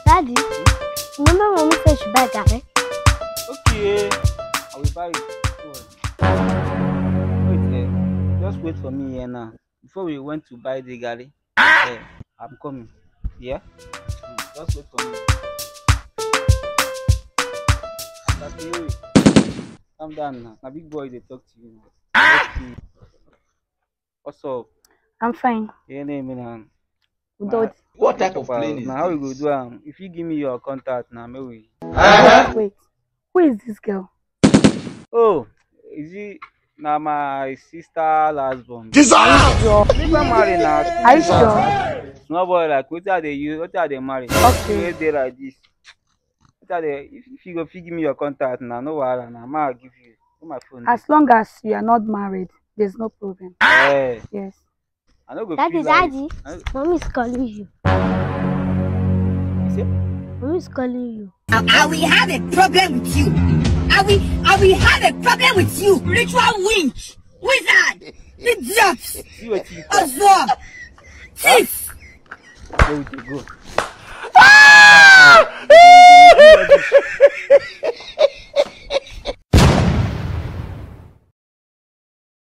Daddy, remember when we said you buy garri? Okay, I will buy it. Wait, just wait for me here now. Before we went to buy the garri, I'm coming. Yeah? Just wait for me. That's calm down now. A big boy, they talk to you now. What's up? I'm fine. Yeah, name now. What type of plane is Now how we go this? do if you give me your contact now, maybe. Wait, who is this girl? Oh, is it now my sister last born? Sure. Make her marry now. Are you sure? Small boy like what are they use? What are they marry? Okay. They like this. What are they? If you go give me your contact now, no wahala now. I'll give you my phone. As long as you are not married, there's no problem. Hey, Yes. I no go Daddy, feel like. Daddy, Mommy is calling you. You see? Mommy is calling you. I will have a problem with you. I will have a problem with you. Ritual winch, wizard, idiot, See what you Oswald, thief. go.